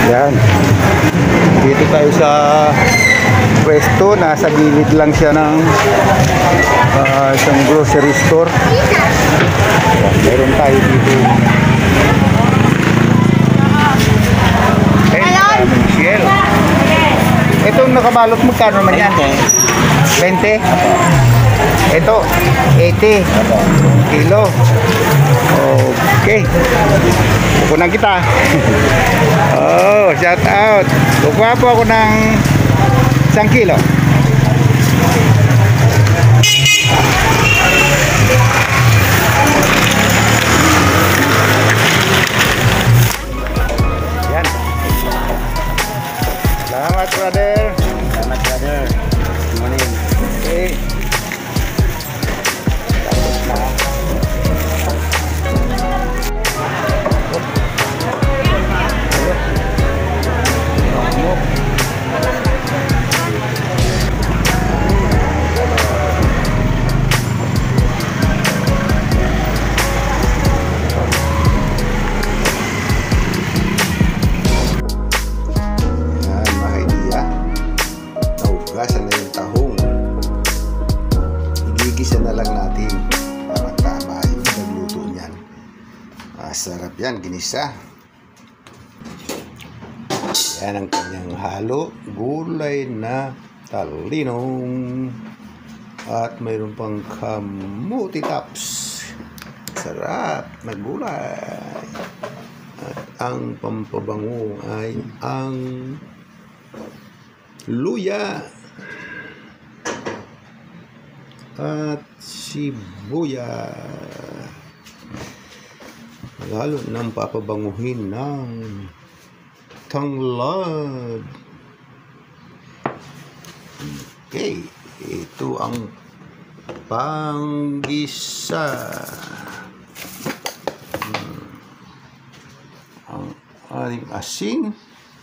Yan. Dito tayo sa pwesto. Nasa gilid lang siya ng isang grocery store. Yan. Meron tayo dito. Michelle. Itong nakabalot magkano naman yan? 20? Ito, 80 kilo. Okay. Kukunan kita. Oh, shout out. Kukuha po ako ng 1 kilo. Yan. Selamat, brother. Selamat, brother. Good morning. Okay. Hugasan na yung tahong. Igigisa na lang natin para tama yung nagluto niyan. Masarap yan, ginisa. Yan ang kanyang halo. Gulay na talinong. At mayroon pang kamuti tops. Sarap na gulay. At ang pampabango ay ang luya at sibuyas. Lalo nang papabanguhin ng tanglad. Okay, ito ang panggisa. Ang ating asin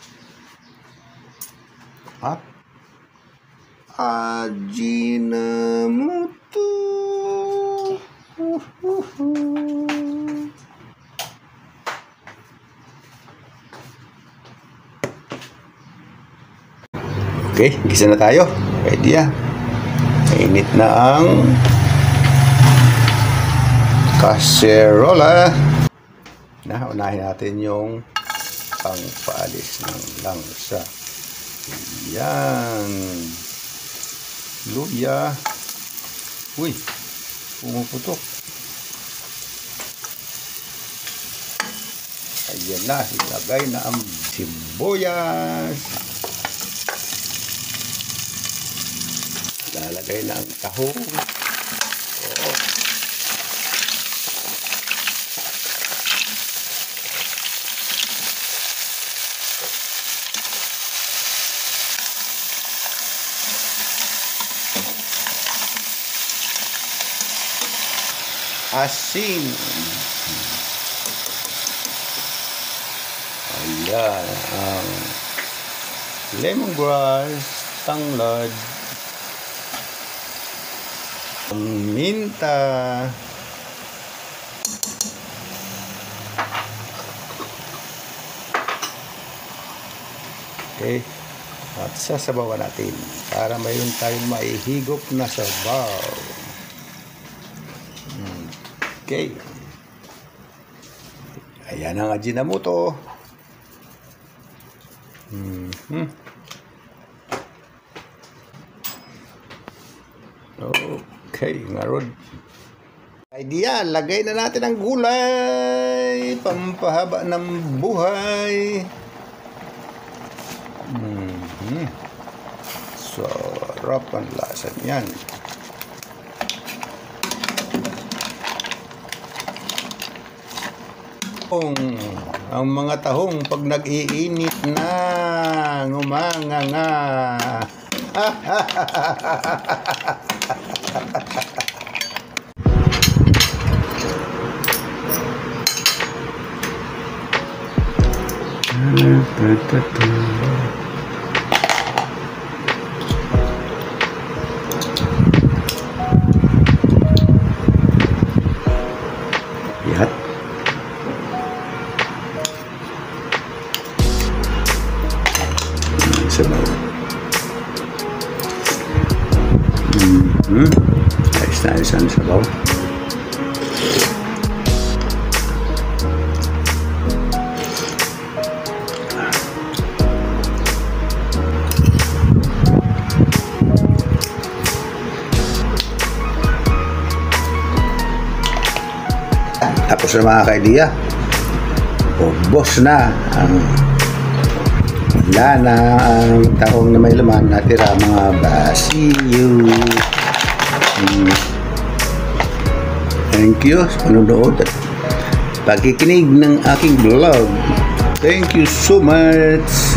at Ajinomoto. Okay, gisa na tayo. Pwede yan. Mainit na ang kaserola. Unahin natin yung pangpaalis ng langsa. Yan. Luya. Uy, pumuputok. Ayan na, ilagay na ang sibuyas. Lalagay na ang tahong. Oo. Asin. Ayan ang lemongrass, tanglad, minta, okay, at sasabawan natin para mayroon tayong maihigop na sabaw. Okay. Ayan ang Ajinomoto. Okay, ngarod. Idea, lagay na natin ang gulay. Pampahaba ng buhay. Sarap ang lasa niyan. Ang mga tahong pag nag-iinit na ngumanganga. Lihat. sabaw. Ayos ang sabaw. Tapos na mga ka-idea, ubos na ang wala na ang tahong na may laman, natira mga basiyo. Thank you sa panonood at pagkikinig ng aking vlog. Thank you so much.